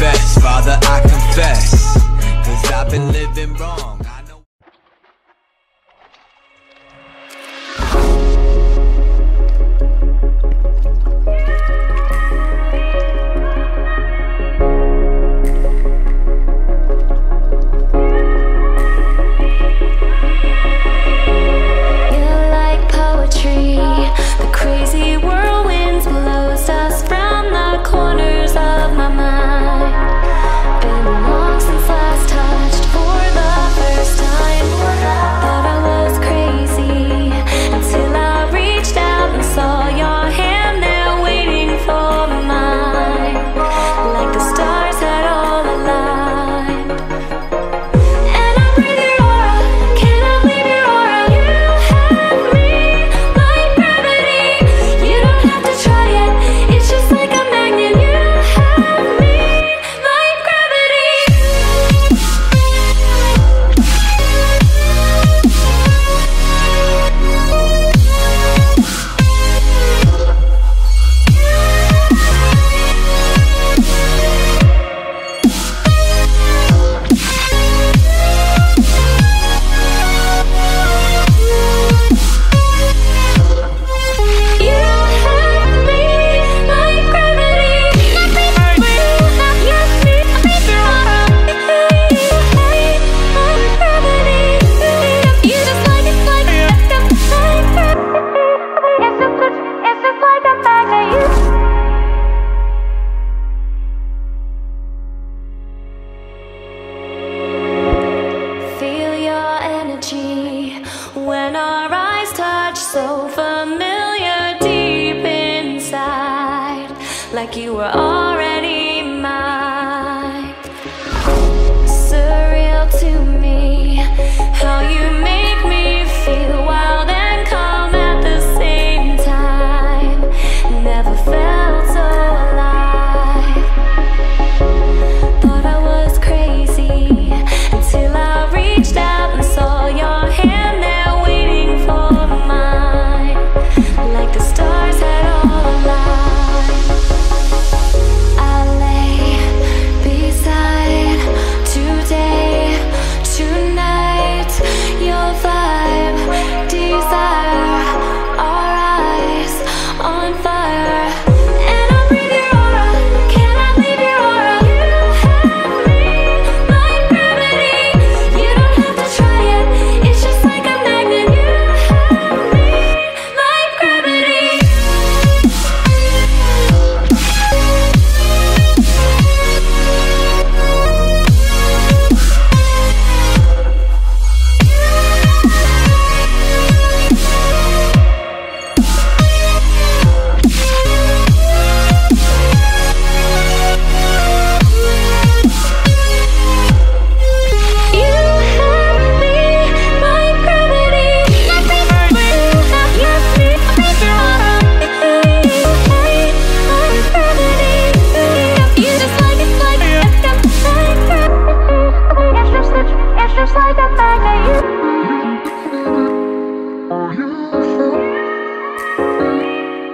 confess, Father, I confess, 'cause I've been living wrong. I know. When our eyes touch, so familiar deep inside, like you were already mine. Surreal to me, how you make me feel wild and calm at the same time. Never felt so alive. Thought I was crazy until I reached out and saw your hand there.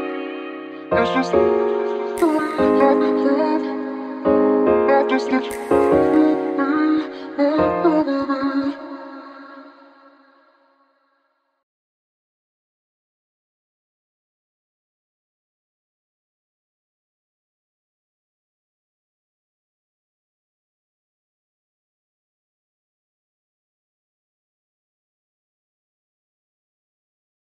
Just